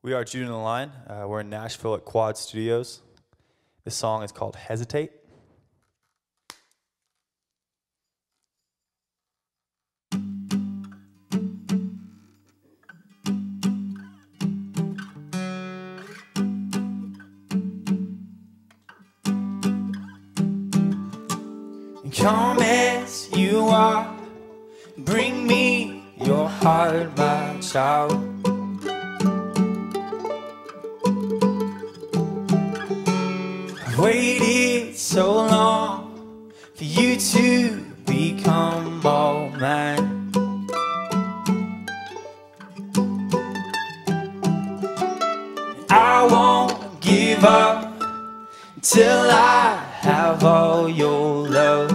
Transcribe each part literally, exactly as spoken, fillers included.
We are Jude and the Line. Uh, we're in Nashville at Quad Studios. This song is called Hesitate. Come as you are, bring me your heart, my child. I've waited so long for you to become all mine. I won't give up till I have all your love.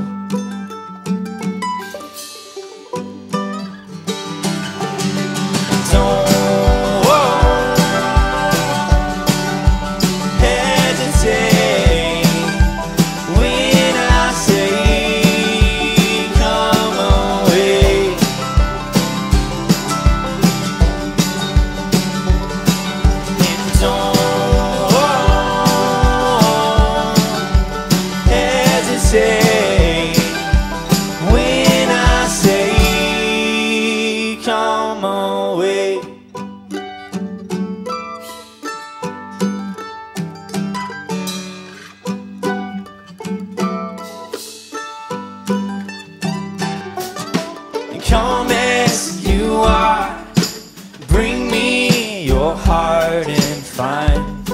Don't hesitate when I say come away. And don't hesitate when I say come away. Come as you are, bring me your heart and find